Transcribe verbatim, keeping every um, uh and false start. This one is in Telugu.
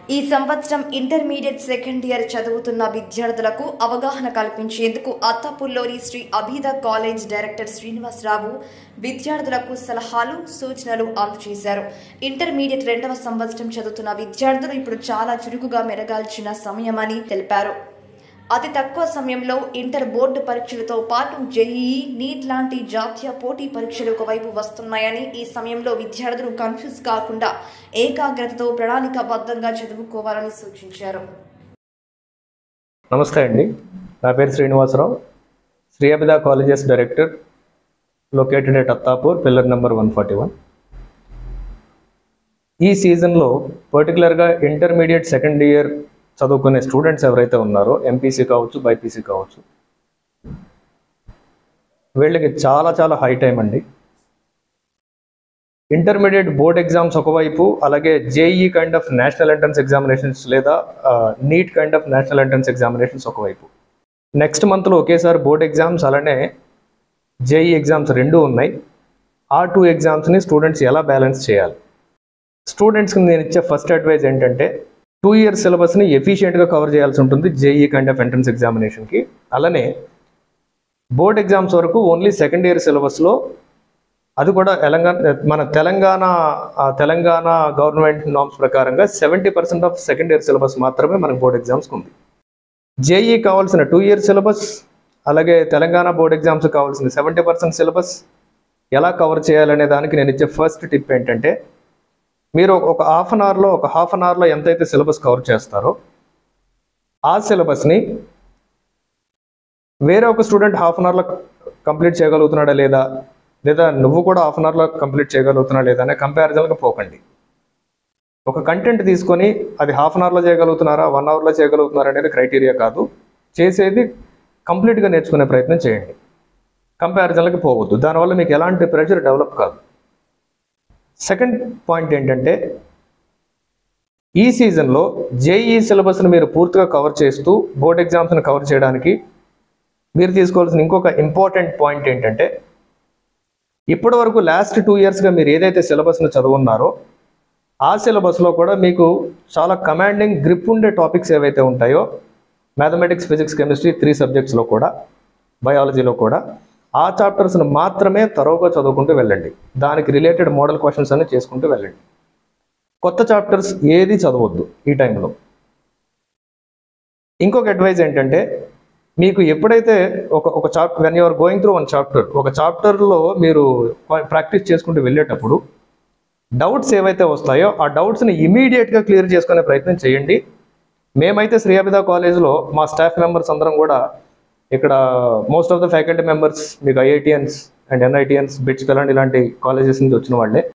ఈ సంవత్సరం ఇంటర్మీడియట్ సెకండ్ ఇయర్ చదువుతున్న విద్యార్థులకు అవగాహన కల్పించేందుకు అత్తాపూర్లోని శ్రీ అభిద కాలేజ్ డైరెక్టర్ శ్రీనివాసరావు విద్యార్థులకు సలహాలు సూచనలు అందజేశారు. ఇంటర్మీడియట్ రెండవ సంవత్సరం చదువుతున్న విద్యార్థులు ఇప్పుడు చాలా చురుకుగా మెరగాల్సిన సమయమని తెలిపారు. అతి తక్కువ సమయంలో ఇంటర్ బోర్డు పరీక్షలతో పాటు జేఈఈ, నీట్ లాంటి జాతీయ పోటీ పరీక్షలు ఒకవైపు వస్తున్నాయని ఈ సమయంలో విద్యార్థులు కన్ఫ్యూజ్ కాకుండా ఏకాగ్రతతో ప్రణాళికాబద్ధంగా చదువుకోవాలని సూచించారు. నమస్తే అండి, నా పేరు Srinivasarao, Shri Abhida colleges director, located at Attapur, pillar number one forty one. ఈ సీజన్లో పర్టికులర్గా ఇంటర్మీడియట్ సెకండ్ ఇయర్ చదువుకునే స్టూడెంట్స్ ఎవరైతే ఉన్నారో, ఎంపీసీ కావచ్చు, బైపీసీ కావచ్చు, వీళ్ళకి చాలా చాలా హై టైం అండి. ఇంటర్మీడియట్ బోర్డ్ ఎగ్జామ్స్ ఒకవైపు, అలాగే JEE kind of national entrance examinations లేదా NEET kind of national entrance examinations ఒకవైపు. నెక్స్ట్ మంత్లో ఒకేసారి బోర్డ్ ఎగ్జామ్స్ అలానే జేఈఈ ఎగ్జామ్స్ రెండు ఉన్నాయి. ఆ టూ ఎగ్జామ్స్ని స్టూడెంట్స్ ఎలా బ్యాలెన్స్ చేయాలి? స్టూడెంట్స్కి నేను ఇచ్చే ఫస్ట్ అడ్వైజ్ ఏంటంటే, టూ ఇయర్స్ సిలబస్ని ఎఫిషియెంట్గా కవర్ చేయాల్సి ఉంటుంది జేఈఈ కైండ్ ఆఫ్ ఎంట్రన్స్ ఎగ్జామినేషన్కి. అలానే బోర్డ్ ఎగ్జామ్స్ వరకు ఓన్లీ సెకండ్ ఇయర్ సిలబస్లో, అది కూడా తెలంగాణ మన తెలంగాణ తెలంగాణ గవర్నమెంట్ నామ్స్ ప్రకారంగా seventy percent of second year syllabus మాత్రమే మనకు బోర్డ్ ఎగ్జామ్స్కి ఉంది. జేఈఈ కావాల్సిన టూ ఇయర్ సిలబస్, అలాగే తెలంగాణ బోర్డ్ ఎగ్జామ్స్ కావాల్సిన సెవెంటీ పర్సెంట్ సిలబస్ ఎలా కవర్ చేయాలనే దానికి నేను ఇచ్చే ఫస్ట్ టిప్ ఏంటంటే, మీరు ఒక హాఫ్ అన్ అవర్లో ఒక హాఫ్ అన్ అవర్లో ఎంతైతే సిలబస్ కవర్ చేస్తారో ఆ సిలబస్ని వేరే ఒక స్టూడెంట్ హాఫ్ అన్ అవర్లో కంప్లీట్ చేయగలుగుతున్నాడా లేదా, లేదా నువ్వు కూడా హాఫ్ అన్ అవర్లో కంప్లీట్ చేయగలుగుతున్నా లేదా అనే కంపారిజన్గా పోకండి. ఒక కంటెంట్ తీసుకొని అది హాఫ్ అన్ అవర్లో చేయగలుగుతున్నారా, వన్ అవర్లో చేయగలుగుతున్నారా అనేది క్రైటీరియా కాదు. చేసేది కంప్లీట్గా నేర్చుకునే ప్రయత్నం చేయండి, కంపారిజన్లకి పోవద్దు. దానివల్ల మీకు ఎలాంటి ప్రెషర్ డెవలప్ కాదు. సెకండ్ పాయింట్ ఏంటంటే, ఈ సీజన్లో జేఈఈ సిలబస్ని మీరు పూర్తిగా కవర్ చేస్తూ బోర్డ్ ఎగ్జామ్స్ని కవర్ చేయడానికి మీరు తీసుకోవాల్సిన ఇంకొక ఇంపార్టెంట్ పాయింట్ ఏంటంటే, ఇప్పటి వరకు లాస్ట్ టూ ఇయర్స్గా మీరు ఏదైతే సిలబస్ను చదువున్నారో ఆ సిలబస్లో కూడా మీకు చాలా కమాండింగ్ గ్రిప్ ఉండే టాపిక్స్ ఏవైతే ఉంటాయో, మ్యాథమెటిక్స్, ఫిజిక్స్, కెమిస్ట్రీ త్రీ సబ్జెక్ట్స్లో కూడా, బయాలజీలో కూడా ఆ చాప్టర్స్ను మాత్రమే తరోగా చదువుకుంటూ వెళ్ళండి. దానికి రిలేటెడ్ మోడల్ క్వశ్చన్స్ అన్ని చేసుకుంటూ వెళ్ళండి. కొత్త చాప్టర్స్ ఏది చదవద్దు ఈ టైంలో. ఇంకొక అడ్వైజ్ ఏంటంటే, మీకు ఎప్పుడైతే ఒక ఒక chapter when you are going through one chapter, ఒక చాప్టర్లో మీరు ప్రాక్టీస్ చేసుకుంటూ వెళ్ళేటప్పుడు డౌట్స్ ఏవైతే వస్తాయో ఆ డౌట్స్ని ఇమీడియట్గా క్లియర్ చేసుకునే ప్రయత్నం చేయండి. మేమైతే శ్రీ అభిద కాలేజ్లో మా స్టాఫ్ మెంబర్స్ అందరం కూడా, ఇక్కడ most of the faculty members మీకు ఐఐటియన్స్ అండ్ ఎన్ఐటియన్స్, బిట్స్, ఇలాంటి కాలేజెస్ నుంచి వచ్చిన వాళ్ళే.